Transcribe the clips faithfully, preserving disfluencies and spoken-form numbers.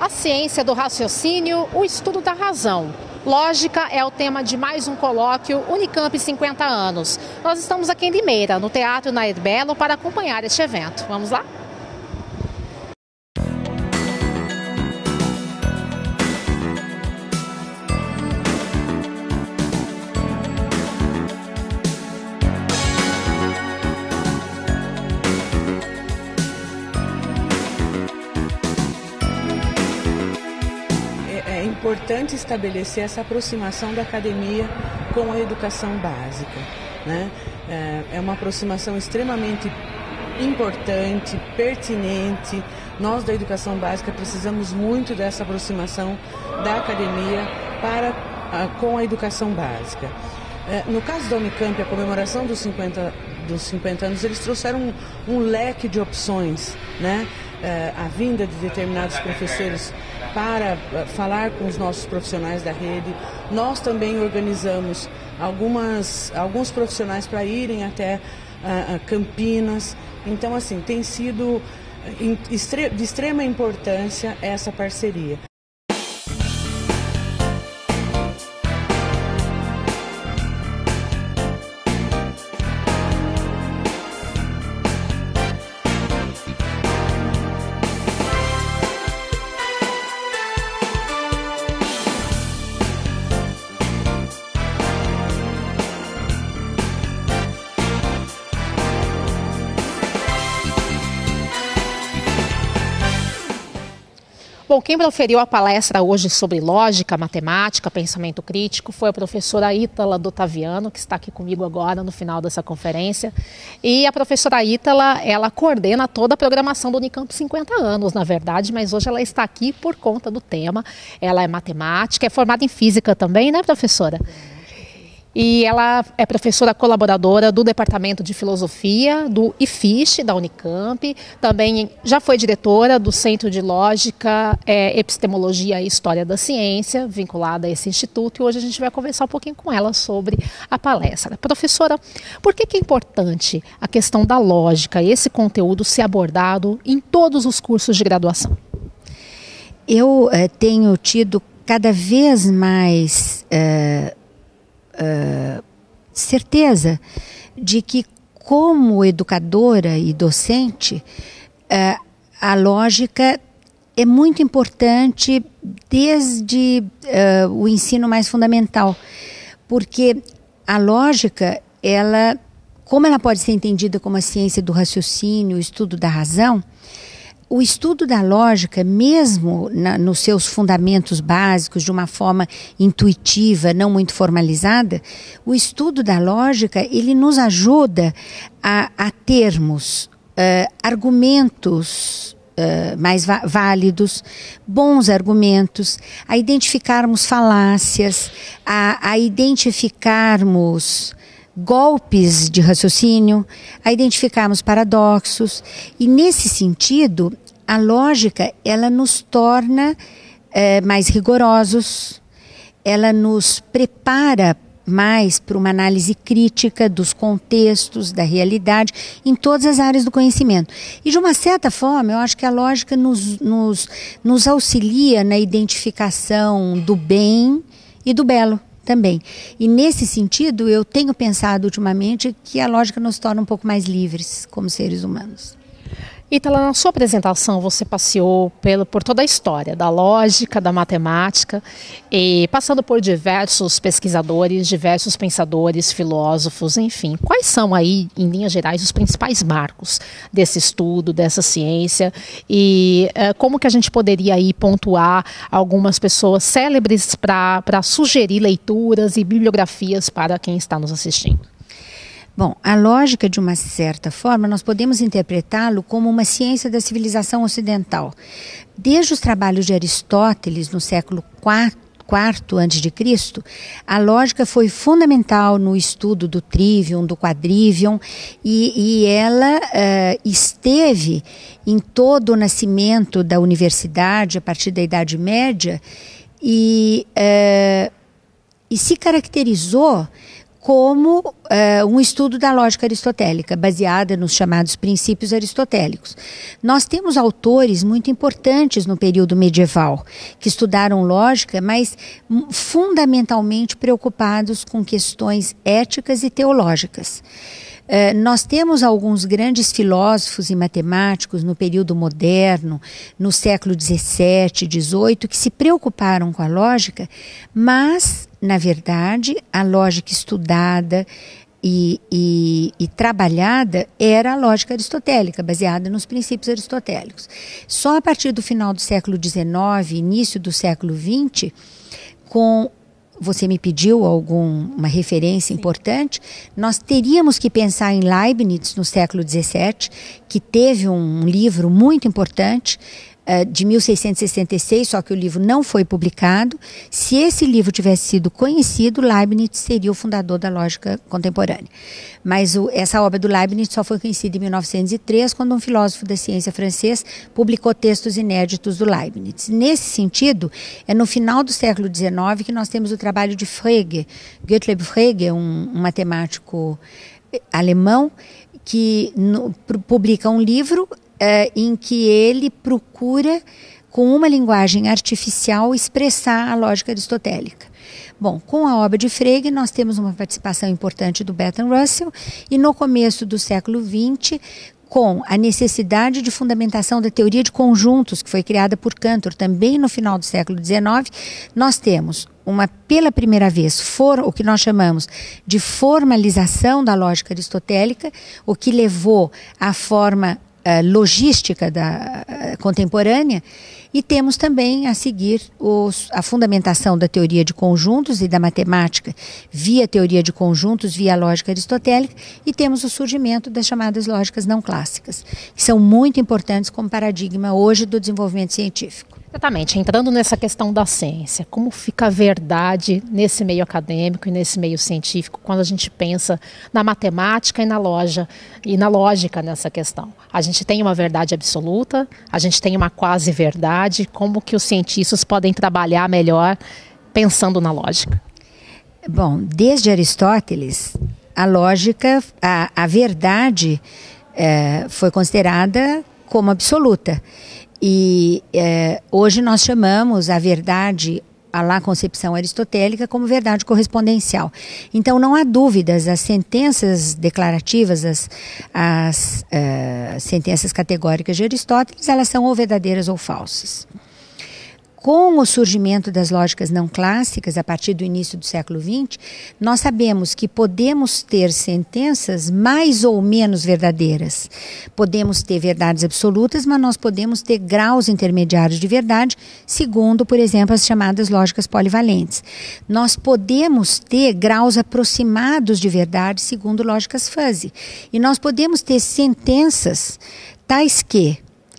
A ciência do raciocínio, o estudo da razão. Lógica é o tema de mais um colóquio Unicamp cinquenta anos. Nós estamos aqui em Limeira, no Teatro Nair Belo, para acompanhar este evento. Vamos lá? É importante estabelecer essa aproximação da academia com a educação básica, né? É uma aproximação extremamente importante, pertinente. Nós da educação básica precisamos muito dessa aproximação da academia para, com a educação básica. No caso da Unicamp, a comemoração dos cinquenta, dos cinquenta anos, eles trouxeram um, um leque de opções, né? A vinda de determinados professores para falar com os nossos profissionais da rede. Nós também organizamos algumas, alguns profissionais para irem até uh, Campinas. Então, assim, tem sido de extrema importância essa parceria. Bom, quem proferiu a palestra hoje sobre lógica, matemática, pensamento crítico foi a professora Ítala Dotaviano, que está aqui comigo agora no final dessa conferência. E a professora Ítala, ela coordena toda a programação do Unicamp cinquenta anos, na verdade, mas hoje ela está aqui por conta do tema. Ela é matemática, é formada em física também, né, professora? E ela é professora colaboradora do Departamento de Filosofia do I F I S H, da Unicamp. Também já foi diretora do Centro de Lógica, é, Epistemologia e História da Ciência, vinculada a esse instituto. E hoje a gente vai conversar um pouquinho com ela sobre a palestra. Professora, por que que é importante a questão da lógica e esse conteúdo ser abordado em todos os cursos de graduação? Eu eh, tenho tido cada vez mais... Eh, Uh, certeza de que, como educadora e docente, uh, a lógica é muito importante desde uh, o ensino mais fundamental, porque a lógica, ela, como ela pode ser entendida como a ciência do raciocínio, o estudo da razão, o estudo da lógica, mesmo na, nos seus fundamentos básicos, de uma forma intuitiva, não muito formalizada, o estudo da lógica, ele nos ajuda a, a termos uh, argumentos uh, mais válidos, bons argumentos, a identificarmos falácias, a, a identificarmos golpes de raciocínio, a identificarmos paradoxos, e nesse sentido a lógica, ela nos torna é, mais rigorosos, ela nos prepara mais para uma análise crítica dos contextos, da realidade, em todas as áreas do conhecimento. E de uma certa forma, eu acho que a lógica nos, nos, nos auxilia na identificação do bem e do belo também. E nesse sentido, eu tenho pensado ultimamente que a lógica nos torna um pouco mais livres como seres humanos. Ítala, na sua apresentação você passeou pelo, por toda a história da lógica, da matemática, e passando por diversos pesquisadores, diversos pensadores, filósofos, enfim. Quais são aí, em linhas gerais, os principais marcos desse estudo, dessa ciência, e uh, como que a gente poderia aí pontuar algumas pessoas célebres para para sugerir leituras e bibliografias para quem está nos assistindo? Bom, a lógica, de uma certa forma, nós podemos interpretá-lo como uma ciência da civilização ocidental. Desde os trabalhos de Aristóteles, no século quarto antes de Cristo, a lógica foi fundamental no estudo do trivium, do quadrivium, e, e ela uh, esteve em todo o nascimento da universidade, a partir da Idade Média, e, uh, e se caracterizou como uh, um estudo da lógica aristotélica, baseada nos chamados princípios aristotélicos. Nós temos autores muito importantes no período medieval, que estudaram lógica, mas fundamentalmente preocupados com questões éticas e teológicas. Uh, nós temos alguns grandes filósofos e matemáticos no período moderno, no século dezessete, dezoito, que se preocuparam com a lógica, mas, na verdade, a lógica estudada e, e, e trabalhada era a lógica aristotélica, baseada nos princípios aristotélicos. Só a partir do final do século dezenove, início do século vinte, com você me pediu alguma referência importante, nós teríamos que pensar em Leibniz no século dezessete, que teve um livro muito importante, uh, de mil seiscentos e sessenta e seis, só que o livro não foi publicado. Se esse livro tivesse sido conhecido, Leibniz seria o fundador da lógica contemporânea. Mas o, essa obra do Leibniz só foi conhecida em mil novecentos e três, quando um filósofo da ciência francês publicou textos inéditos do Leibniz. Nesse sentido, é no final do século dezenove que nós temos o trabalho de Frege, Gottlieb Frege, um, um matemático alemão, que no, publica um livro uh, em que ele procura, com uma linguagem artificial, expressar a lógica aristotélica. Bom, com a obra de Frege, nós temos uma participação importante do Bertrand Russell, e no começo do século vinte, com a necessidade de fundamentação da teoria de conjuntos, que foi criada por Cantor também no final do século dezenove, nós temos uma, pela primeira vez, for, o que nós chamamos de formalização da lógica aristotélica, o que levou à forma uh, logística da uh, contemporânea. E temos também a seguir os, a fundamentação da teoria de conjuntos e da matemática via teoria de conjuntos, via lógica aristotélica, e temos o surgimento das chamadas lógicas não clássicas, que são muito importantes como paradigma hoje do desenvolvimento científico. Exatamente, entrando nessa questão da ciência, como fica a verdade nesse meio acadêmico e nesse meio científico quando a gente pensa na matemática e na loja, e na lógica nessa questão? A gente tem uma verdade absoluta, a gente tem uma quase verdade, como que os cientistas podem trabalhar melhor pensando na lógica? Bom, desde Aristóteles, a lógica, a, a verdade é, foi considerada como absoluta. E é, hoje nós chamamos a verdade, a lá concepção aristotélica, como verdade correspondencial. Então não há dúvidas, as sentenças declarativas, as, as uh, sentenças categóricas de Aristóteles, elas são ou verdadeiras ou falsas. Com o surgimento das lógicas não clássicas, a partir do início do século vinte, nós sabemos que podemos ter sentenças mais ou menos verdadeiras. Podemos ter verdades absolutas, mas nós podemos ter graus intermediários de verdade, segundo, por exemplo, as chamadas lógicas polivalentes. Nós podemos ter graus aproximados de verdade, segundo lógicas fuzzy. E nós podemos ter sentenças tais que,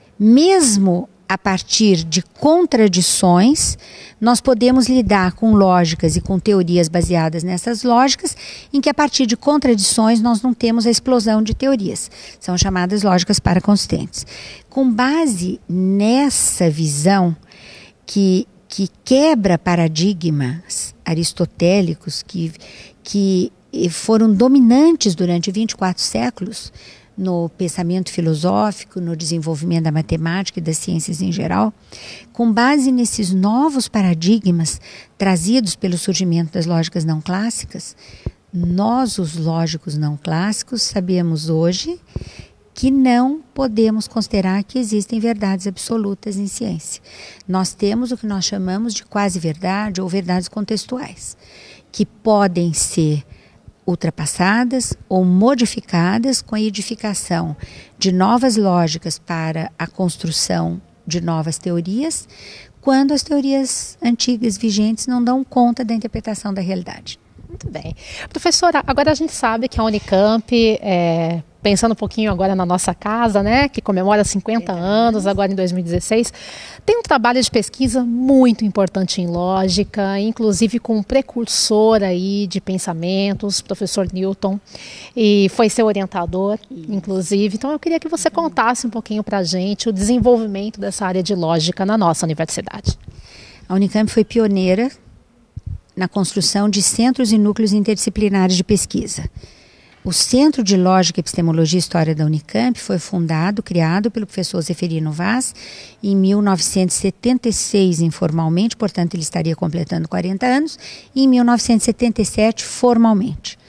mesmo a partir de contradições, nós podemos lidar com lógicas e com teorias baseadas nessas lógicas, em que a partir de contradições nós não temos a explosão de teorias. São chamadas lógicas paraconsistentes. Com base nessa visão que, que quebra paradigmas aristotélicos que, que foram dominantes durante vinte e quatro séculos, no pensamento filosófico, no desenvolvimento da matemática e das ciências em geral, com base nesses novos paradigmas trazidos pelo surgimento das lógicas não clássicas, nós, os lógicos não clássicos, sabemos hoje que não podemos considerar que existem verdades absolutas em ciência. Nós temos o que nós chamamos de quase-verdade ou verdades contextuais, que podem ser ultrapassadas ou modificadas com a edificação de novas lógicas para a construção de novas teorias, quando as teorias antigas vigentes não dão conta da interpretação da realidade. Muito bem. Professora, agora a gente sabe que a Unicamp, é, pensando um pouquinho agora na nossa casa, né, que comemora cinquenta anos, agora em dois mil e dezesseis, tem um trabalho de pesquisa muito importante em lógica, inclusive com um precursor aí de pensamentos, professor Newton, e foi seu orientador, inclusive. Então eu queria que você contasse um pouquinho para a gente o desenvolvimento dessa área de lógica na nossa universidade. A Unicamp foi pioneira na construção de centros e núcleos interdisciplinares de pesquisa. O Centro de Lógica, Epistemologia e História da Unicamp foi fundado, criado pelo professor Zeferino Vaz em mil novecentos e setenta e seis, informalmente, portanto ele estaria completando quarenta anos, e em mil novecentos e setenta e sete, formalmente.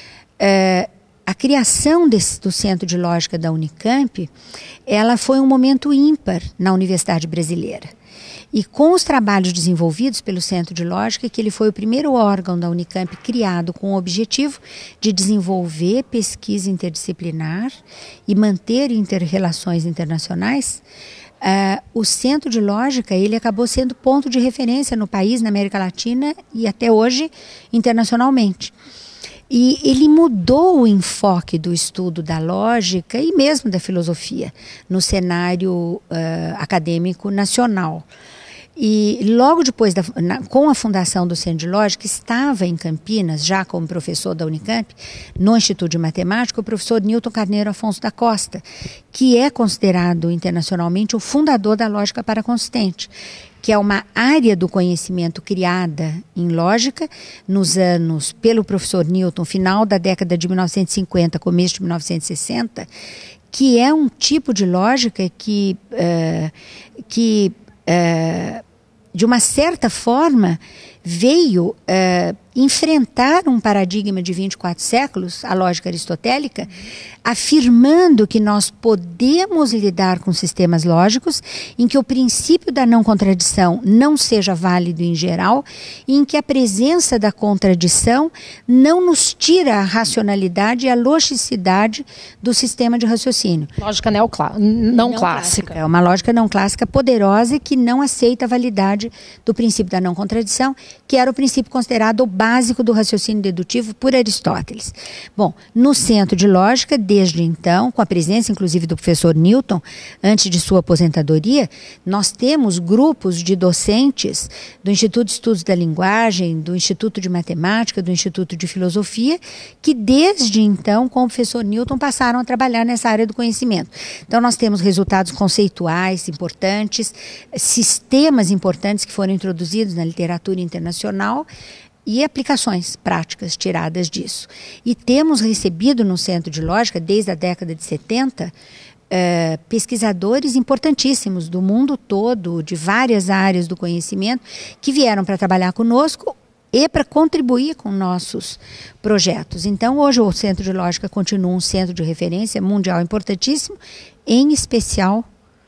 É, a criação desse, do Centro de Lógica da Unicamp, ela foi um momento ímpar na Universidade Brasileira. E com os trabalhos desenvolvidos pelo Centro de Lógica, que ele foi o primeiro órgão da Unicamp criado com o objetivo de desenvolver pesquisa interdisciplinar e manter interrelações internacionais, uh, o Centro de Lógica ele acabou sendo ponto de referência no país, na América Latina e até hoje internacionalmente. E ele mudou o enfoque do estudo da lógica e mesmo da filosofia no cenário uh, acadêmico nacional. E logo depois, da, na, com a fundação do Centro de Lógica, estava em Campinas, já como professor da Unicamp, no Instituto de Matemática, o professor Newton Carneiro Afonso da Costa, que é considerado internacionalmente o fundador da lógica paraconsistente, que é uma área do conhecimento criada em lógica nos anos, pelo professor Newton, final da década de mil novecentos e cinquenta, começo de mil novecentos e sessenta, que é um tipo de lógica que, uh, que uh, de uma certa forma, veio uh, enfrentar um paradigma de vinte e quatro séculos, a lógica aristotélica, afirmando que nós podemos lidar com sistemas lógicos em que o princípio da não contradição não seja válido em geral e em que a presença da contradição não nos tira a racionalidade e a logicidade do sistema de raciocínio. Lógica neoclá- não, não clássica. clássica. É uma lógica não clássica poderosa e que não aceita a validade do princípio da não contradição, que era o princípio considerado o básico do raciocínio dedutivo por Aristóteles. Bom, no Centro de Lógica, desde então, com a presença inclusive do professor Newton, antes de sua aposentadoria, nós temos grupos de docentes do Instituto de Estudos da Linguagem, do Instituto de Matemática, do Instituto de Filosofia, que desde então, com o professor Newton, passaram a trabalhar nessa área do conhecimento. Então, nós temos resultados conceituais importantes, sistemas importantes que foram introduzidos na literatura internacional e aplicações práticas tiradas disso. E temos recebido no Centro de Lógica, desde a década de setenta, eh, pesquisadores importantíssimos do mundo todo, de várias áreas do conhecimento, que vieram para trabalhar conosco e para contribuir com nossos projetos. Então, hoje o Centro de Lógica continua um centro de referência mundial importantíssimo, em especial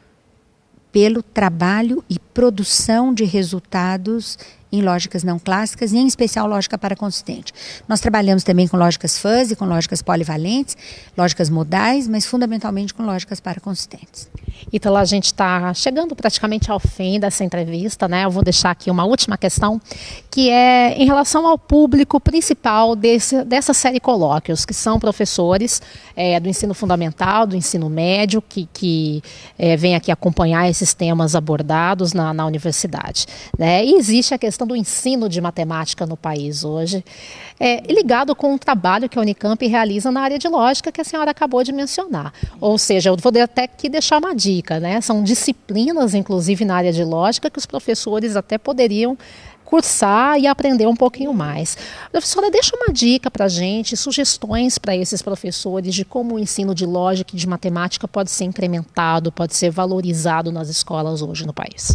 pelo trabalho e produção de resultados em lógicas não clássicas, e em especial lógica paraconsistente. Nós trabalhamos também com lógicas fuzzy, com lógicas polivalentes, lógicas modais, mas fundamentalmente com lógicas paraconsistentes. Ítala, a gente está chegando praticamente ao fim dessa entrevista, né? Eu vou deixar aqui uma última questão, que é em relação ao público principal desse, dessa série Colóquios, que são professores é, do ensino fundamental, do ensino médio, que, que é, vêm aqui acompanhar esses temas abordados na, na universidade, né? E existe a questão do ensino de matemática no país hoje, é, ligado com o trabalho que a Unicamp realiza na área de lógica que a senhora acabou de mencionar. Ou seja, eu vou até aqui deixar uma dica, né? São disciplinas, inclusive na área de lógica, que os professores até poderiam cursar e aprender um pouquinho mais. Professora, deixa uma dica para a gente, sugestões para esses professores de como o ensino de lógica e de matemática pode ser incrementado, pode ser valorizado nas escolas hoje no país.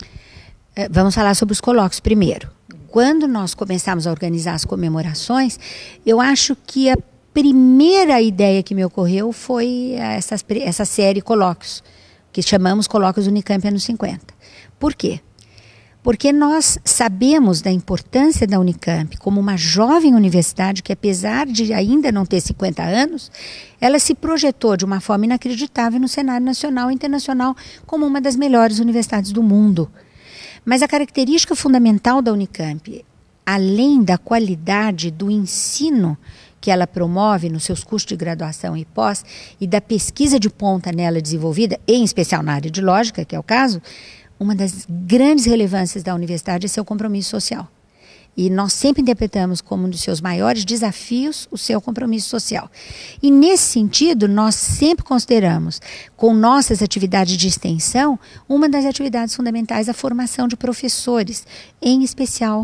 Vamos falar sobre os colóquios primeiro. Quando nós começamos a organizar as comemorações, eu acho que a primeira ideia que me ocorreu foi essa, essa série Colóquios, que chamamos Colóquios Unicamp anos cinquenta. Por quê? Porque nós sabemos da importância da Unicamp como uma jovem universidade que, apesar de ainda não ter cinquenta anos, ela se projetou de uma forma inacreditável no cenário nacional e internacional como uma das melhores universidades do mundo. Mas a característica fundamental da Unicamp, além da qualidade do ensino que ela promove nos seus cursos de graduação e pós, e da pesquisa de ponta nela desenvolvida, em especial na área de lógica, que é o caso, uma das grandes relevâncias da universidade é seu compromisso social. E nós sempre interpretamos como um dos seus maiores desafios o seu compromisso social. E nesse sentido, nós sempre consideramos, com nossas atividades de extensão, uma das atividades fundamentais a formação de professores, em especial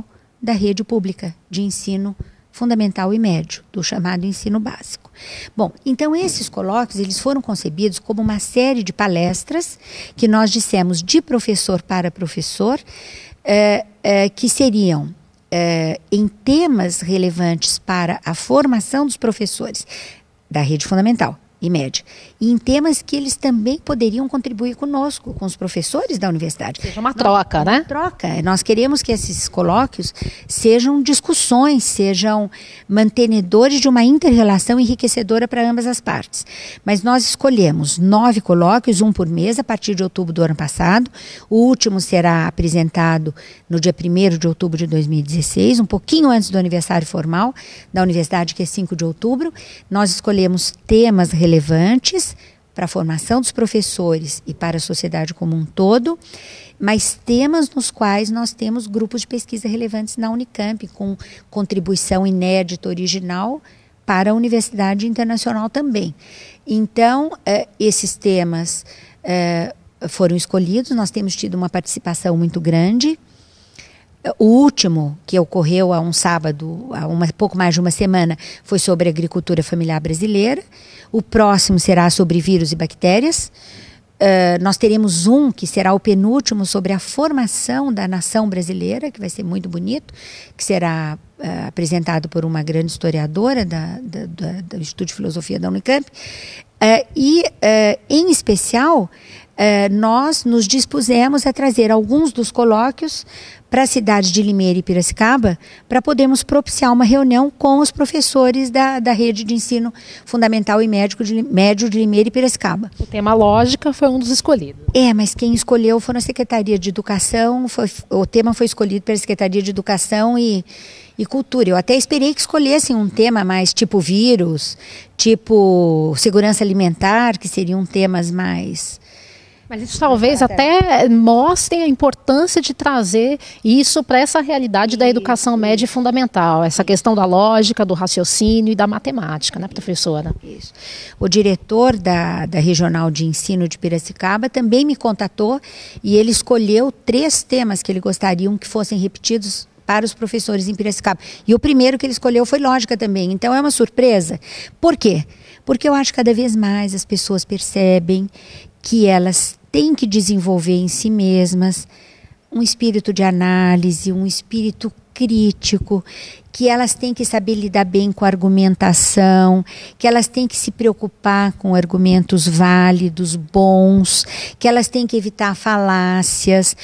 da rede pública de ensino fundamental e médio, do chamado ensino básico. Bom, então esses colóquios eles foram concebidos como uma série de palestras que nós dissemos de professor para professor, é, é, que seriam é, em temas relevantes para a formação dos professores da rede fundamental e média, e em temas que eles também poderiam contribuir conosco, com os professores da universidade. Seja uma troca, nós, né? Uma troca. Nós queremos que esses colóquios sejam discussões, sejam mantenedores de uma inter-relação enriquecedora para ambas as partes. Mas nós escolhemos nove colóquios, um por mês, a partir de outubro do ano passado. O último será apresentado no dia primeiro de outubro de dois mil e dezesseis, um pouquinho antes do aniversário formal da universidade, que é cinco de outubro. Nós escolhemos temas relevantes relevantes para a formação dos professores e para a sociedade como um todo, mas temas nos quais nós temos grupos de pesquisa relevantes na Unicamp, com contribuição inédita, original, para a Universidade Internacional também. Então, eh, esses temas eh, foram escolhidos, nós temos tido uma participação muito grande. O último, que ocorreu há um sábado, há uma, pouco mais de uma semana, foi sobre a agricultura familiar brasileira. O próximo será sobre vírus e bactérias. Uh, nós teremos um que será o penúltimo sobre a formação da nação brasileira, que vai ser muito bonito, que será uh, apresentado por uma grande historiadora da, da, da, do Instituto de Filosofia da Unicamp. Uh, e, uh, em especial, uh, nós nos dispusemos a trazer alguns dos colóquios para a cidade de Limeira e Piracicaba, para podermos propiciar uma reunião com os professores da, da rede de ensino fundamental e médico de, médio de Limeira e Piracicaba. O tema lógica foi um dos escolhidos. É, mas quem escolheu foi a Secretaria de Educação, foi, o tema foi escolhido pela Secretaria de Educação e, e Cultura. Eu até esperei que escolhessem um tema mais tipo vírus, tipo segurança alimentar, que seriam temas mais... Mas isso talvez até mostre a importância de trazer isso para essa realidade da educação média e fundamental, essa questão da lógica, do raciocínio e da matemática, né, professora? Isso. O diretor da, da Regional de Ensino de Piracicaba também me contatou e ele escolheu três temas que ele gostaria que fossem repetidos para os professores em Piracicaba. E o primeiro que ele escolheu foi lógica também. Então é uma surpresa. Por quê? Porque eu acho que cada vez mais as pessoas percebem que elas têm que desenvolver em si mesmas um espírito de análise, um espírito crítico, que elas têm que saber lidar bem com a argumentação, que elas têm que se preocupar com argumentos válidos, bons, que elas têm que evitar falácias,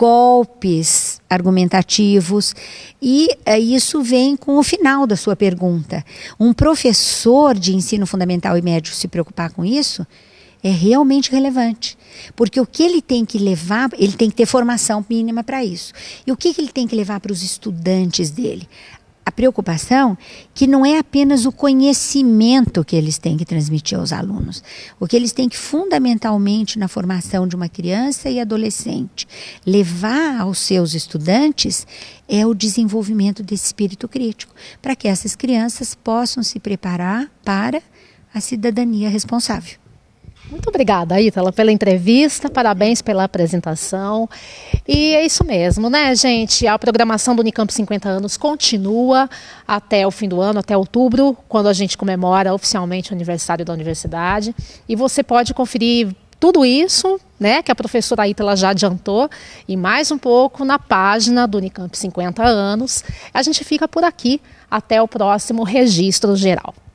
golpes argumentativos. E é, isso vem com o final da sua pergunta. Um professor de ensino fundamental e médio se preocupar com isso é realmente relevante, porque o que ele tem que levar, ele tem que ter formação mínima para isso. E o que, que ele tem que levar para os estudantes dele? A preocupação que não é apenas o conhecimento que eles têm que transmitir aos alunos. O que eles têm que, fundamentalmente, na formação de uma criança e adolescente, levar aos seus estudantes é o desenvolvimento desse espírito crítico, para que essas crianças possam se preparar para a cidadania responsável. Muito obrigada, Ítala, pela entrevista, parabéns pela apresentação. E é isso mesmo, né, gente? A programação do Unicamp cinquenta anos continua até o fim do ano, até outubro, quando a gente comemora oficialmente o aniversário da universidade. E você pode conferir tudo isso, né, que a professora Ítala já adiantou, e mais um pouco na página do Unicamp cinquenta anos. A gente fica por aqui até o próximo registro geral.